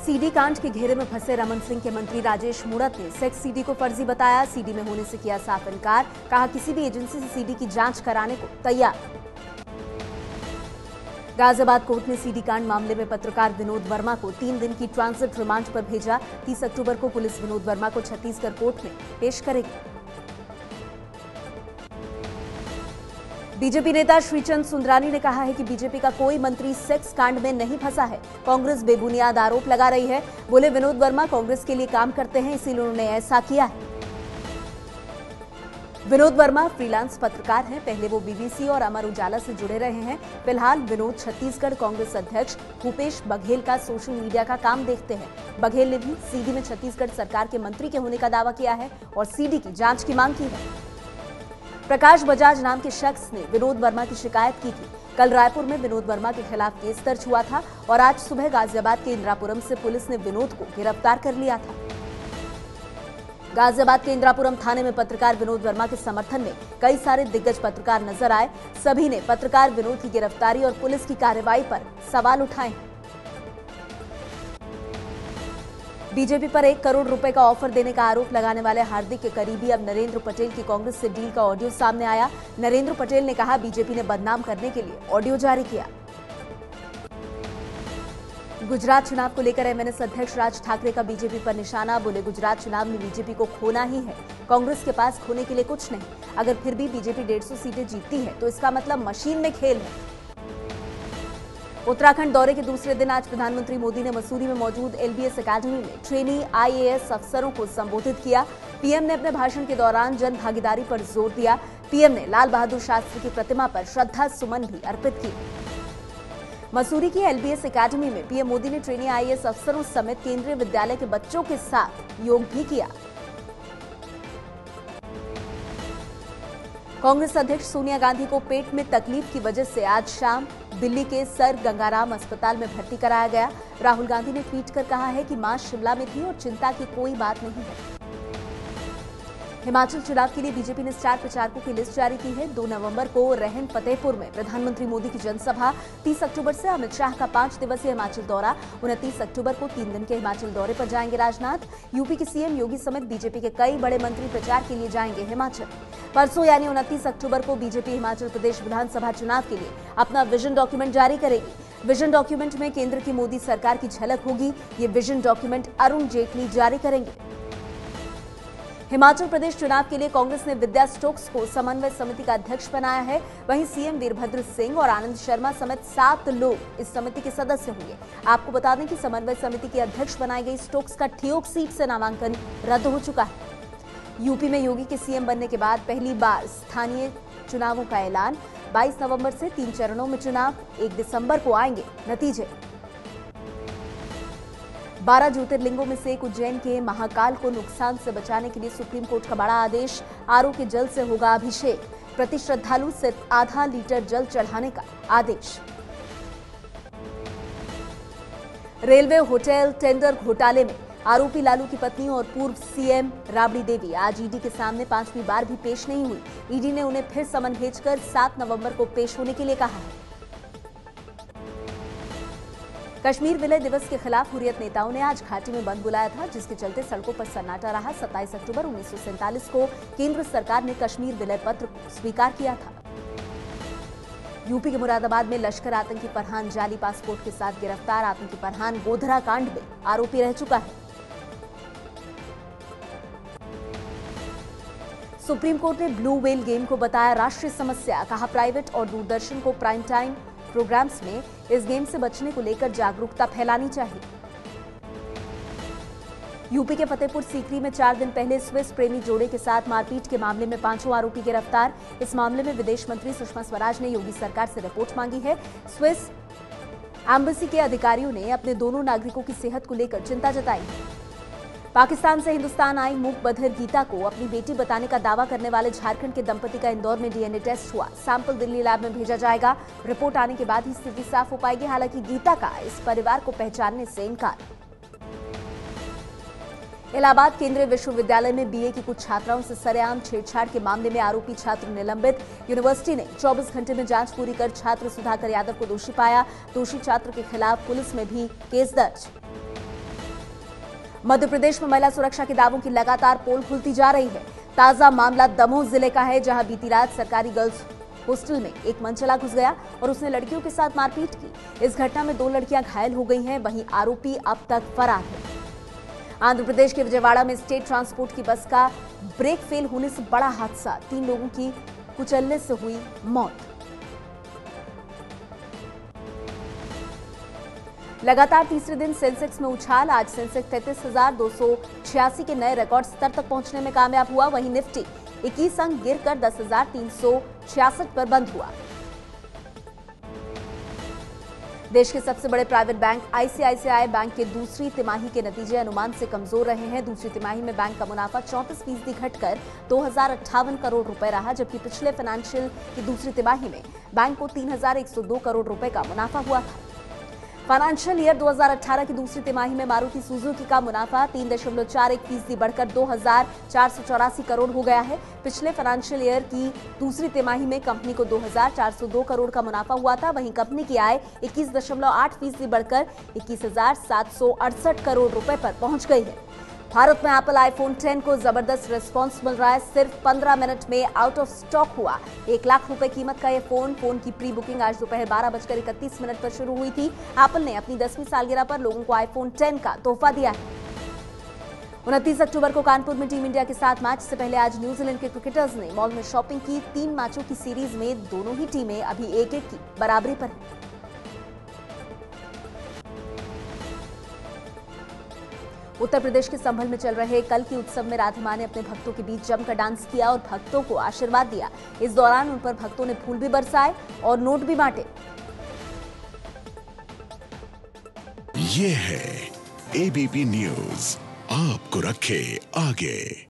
CD कांड के घेरे में फंसे रमन सिंह के मंत्री राजेश मूणत ने सेक्स सीडी को फर्जी बताया। सीडी में होने से किया साफ इनकार, कहा किसी भी एजेंसी से सीडी की जांच कराने को तैयार। गाजियाबाद कोर्ट ने सीडी कांड मामले में पत्रकार विनोद वर्मा को 3 दिन की ट्रांजिट रिमांड पर भेजा। 30 अक्टूबर को पुलिस विनोद वर्मा को छत्तीसगढ़ कोर्ट में पेश करेगी। बीजेपी नेता श्रीचंद सुंदरानी ने कहा है कि बीजेपी का कोई मंत्री सेक्स कांड में नहीं फंसा है। कांग्रेस बेबुनियाद आरोप लगा रही है। बोले विनोद वर्मा कांग्रेस के लिए काम करते हैं, इसीलिए उन्होंने ऐसा किया है। विनोद वर्मा फ्रीलांस पत्रकार हैं। पहले वो बीबीसी और अमर उजाला से जुड़े रहे हैं। फिलहाल विनोद छत्तीसगढ़ कांग्रेस अध्यक्ष भूपेश बघेल का सोशल मीडिया का काम देखते हैं। बघेल ने भी सीडी में छत्तीसगढ़ सरकार के मंत्री के होने का दावा किया है और सीडी की जांच की मांग की है। प्रकाश बजाज नाम के शख्स ने विनोद वर्मा की शिकायत की थी। कल रायपुर में विनोद वर्मा के खिलाफ केस दर्ज हुआ था और आज सुबह गाजियाबाद के इंद्रापुरम से पुलिस ने विनोद को गिरफ्तार कर लिया था। गाजियाबाद के इंद्रापुरम थाने में पत्रकार विनोद वर्मा के समर्थन में कई सारे दिग्गज पत्रकार नजर आए। सभी ने पत्रकार विनोद की गिरफ्तारी और पुलिस की कार्रवाई पर सवाल उठाए। बीजेपी पर 1 करोड़ रुपए का ऑफर देने का आरोप लगाने वाले हार्दिक के करीबी अब नरेंद्र पटेल की कांग्रेस से डील का ऑडियो सामने आया। नरेंद्र पटेल ने कहा बीजेपी ने बदनाम करने के लिए ऑडियो जारी किया। गुजरात चुनाव को लेकर एमएनएस अध्यक्ष राज ठाकरे का बीजेपी पर निशाना। बोले गुजरात चुनाव में बीजेपी को खोना ही है, कांग्रेस के पास खोने के लिए कुछ नहीं। अगर फिर भी बीजेपी 150 सीटें जीतती है तो इसका मतलब मशीन में खेल है। उत्तराखंड दौरे के दूसरे दिन आज प्रधानमंत्री मोदी ने मसूरी में मौजूद एलबीएस एकेडमी में ट्रेनी आईएएस अफसरों को संबोधित किया। पीएम ने अपने भाषण के दौरान जन भागीदारी पर जोर दिया। पीएम ने लाल बहादुर शास्त्री की प्रतिमा पर श्रद्धा सुमन भी अर्पित किए। मसूरी की एलबीएस एकेडमी में पीएम मोदी ने ट्रेनी आईएएस अफसरों समेत केंद्रीय विद्यालय के बच्चों के साथ योग भी किया। कांग्रेस अध्यक्ष सोनिया गांधी को पेट में तकलीफ की वजह से आज शाम दिल्ली के सर गंगाराम अस्पताल में भर्ती कराया गया। राहुल गांधी ने ट्वीट कर कहा है कि मां शिमला में थी और चिंता की कोई बात नहीं है। हिमाचल चुनाव के लिए बीजेपी ने स्टार प्रचारकों की लिस्ट जारी की है। 2 नवंबर को रहन फतेहपुर में प्रधानमंत्री मोदी की जनसभा। 30 अक्टूबर से अमित शाह का 5 दिवसीय हिमाचल दौरा। 29 अक्टूबर को 3 दिन के हिमाचल दौरे पर जाएंगे राजनाथ। यूपी के सीएम योगी समेत बीजेपी के कई बड़े मंत्री प्रचार के लिए जाएंगे हिमाचल। परसों यानी 29 अक्टूबर को बीजेपी हिमाचल प्रदेश विधानसभा चुनाव के लिए अपना विजन डॉक्यूमेंट जारी करेगी। विजन डॉक्यूमेंट में केंद्र की मोदी सरकार की झलक होगी। ये विजन डॉक्यूमेंट अरुण जेटली जारी करेंगे। हिमाचल प्रदेश चुनाव के लिए कांग्रेस ने विद्या स्टोक्स को समन्वय समिति का अध्यक्ष बनाया है। वहीं सीएम वीरभद्र सिंह और आनंद शर्मा समेत 7 लोग इस समिति के सदस्य होंगे। आपको बता दें कि समन्वय समिति के अध्यक्ष बनाई गई स्टोक्स का ठियोग सीट से नामांकन रद्द हो चुका है। यूपी में योगी के सीएम बनने के बाद पहली बार स्थानीय चुनावों का ऐलान। 22 नवंबर से 3 चरणों में चुनाव। 1 दिसंबर को आएंगे नतीजे। 12 ज्योतिर्लिंगों में से एक उज्जैन के महाकाल को नुकसान से बचाने के लिए सुप्रीम कोर्ट का बड़ा आदेश। आरओ के जल से होगा अभिषेक। प्रति श्रद्धालु सिर्फ आधा लीटर जल चढ़ाने का आदेश। रेलवे होटल टेंडर घोटाले में आरोपी लालू की पत्नी और पूर्व सीएम राबड़ी देवी आज ईडी के सामने 5वीं बार भी पेश नहीं हुई। ईडी ने उन्हें फिर समन भेजकर 7 नवंबर को पेश होने के लिए कहा है। कश्मीर विलय दिवस के खिलाफ हुर्रियत नेताओं ने आज घाटी में बंद बुलाया था, जिसके चलते सड़कों पर सन्नाटा रहा। 27 अक्टूबर 1947 को केंद्र सरकार ने कश्मीर विलय पत्र को स्वीकार किया था। यूपी के मुरादाबाद में लश्कर आतंकी फरहान जाली पासपोर्ट के साथ गिरफ्तार। आतंकी फरहान गोधरा कांड में आरोपी रह चुका है। सुप्रीम कोर्ट ने ब्लू व्हेल गेम को बताया राष्ट्रीय समस्या। कहा प्राइवेट और दूरदर्शन को प्राइम टाइम प्रोग्राम्स में इस गेम से बचने को लेकर जागरूकता फैलानी चाहिए। यूपी के फतेहपुर सीकरी में 4 दिन पहले स्विस प्रेमी जोड़े के साथ मारपीट के मामले में 5 आरोपी गिरफ्तार। इस मामले में विदेश मंत्री सुषमा स्वराज ने योगी सरकार से रिपोर्ट मांगी है। स्विस एम्बेसी के अधिकारियों ने अपने दोनों नागरिकों की सेहत को लेकर चिंता जताई है। पाकिस्तान से हिंदुस्तान आई मूक बधिर गीता को अपनी बेटी बताने का दावा करने वाले झारखंड के दंपति का इंदौर में डीएनए टेस्ट हुआ। सैंपल दिल्ली लैब में भेजा जाएगा। रिपोर्ट आने के बाद ही स्थिति साफ हो पाएगी। हालांकि गीता का इस परिवार को पहचानने से इनकार। इलाहाबाद केंद्रीय विश्वविद्यालय में बीए की कुछ छात्राओं से सरेआम छेड़छाड़ के मामले में आरोपी छात्र निलंबित। यूनिवर्सिटी ने 24 घंटे में जांच पूरी कर छात्र सुधाकर यादव को दोषी पाया। दोषी छात्र के खिलाफ पुलिस में भी केस दर्ज। मध्य प्रदेश में महिला सुरक्षा के दावों की लगातार पोल खुलती जा रही है। ताजा मामला दमोह जिले का है, जहां बीती रात सरकारी गर्ल्स हॉस्टल में एक मनचला घुस गया और उसने लड़कियों के साथ मारपीट की। इस घटना में 2 लड़कियां घायल हो गई हैं, वहीं आरोपी अब तक फरार है। आंध्र प्रदेश के विजयवाड़ा में स्टेट ट्रांसपोर्ट की बस का ब्रेक फेल होने से बड़ा हादसा, 3 लोगों की कुचलने से हुई मौत। लगातार तीसरे दिन सेंसेक्स में उछाल, आज सेंसेक्स 33,286 के नए रिकॉर्ड स्तर तक पहुंचने में कामयाब हुआ। वहीं निफ्टी 21 अंक गिरकर 10,366 पर बंद हुआ। देश के सबसे बड़े प्राइवेट बैंक आईसीआईसीआई बैंक के दूसरी तिमाही के नतीजे अनुमान से कमजोर रहे हैं। दूसरी तिमाही में बैंक का मुनाफा 34% घटकर 2,058 करोड़ रुपए रहा, जबकि पिछले फाइनेंशियल की दूसरी तिमाही में बैंक को 3,102 करोड़ रुपए का मुनाफा हुआ था। फाइनेंशियल ईयर 2018 की दूसरी तिमाही में मारुति सुजुकी का मुनाफा 3.41% बढ़कर 2,484 करोड़ हो गया है। पिछले फाइनेंशियल ईयर की दूसरी तिमाही में कंपनी को 2,402 करोड़ का मुनाफा हुआ था। वहीं कंपनी की आय 21.8% बढ़कर 21,768 करोड़ रुपए पर पहुंच गई है। भारत में एप्पल आईफोन 10 को जबरदस्त रिस्पांस मिल रहा है। सिर्फ 15 मिनट में आउट ऑफ स्टॉक हुआ। 1 लाख रुपए कीमत का यह फोन की प्री बुकिंग आज दोपहर 12:31 पर शुरू हुई थी। एप्पल ने अपनी 10वीं सालगिरह पर लोगों को आईफोन 10 का तोहफा दिया है। 29 अक्टूबर को कानपुर में टीम इंडिया के साथ मैच से पहले आज न्यूजीलैंड के क्रिकेटर्स ने मॉल में शॉपिंग की। 3 मैचों की सीरीज में दोनों ही टीमें अभी 1-1 की बराबरी पर हैं। उत्तर प्रदेश के संभल में चल रहे कल की उत्सव में राधा मां ने अपने भक्तों के बीच जमकर डांस किया और भक्तों को आशीर्वाद दिया। इस दौरान उन पर भक्तों ने फूल भी बरसाए और नोट भी बांटे। ये है एबीपी न्यूज, आपको रखे आगे।